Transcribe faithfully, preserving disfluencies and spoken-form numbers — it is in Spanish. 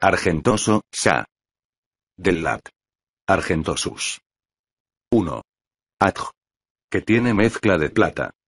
Argentoso, Sa. Del lat. Argentosus. uno. Adj. Que tiene mezcla de plata.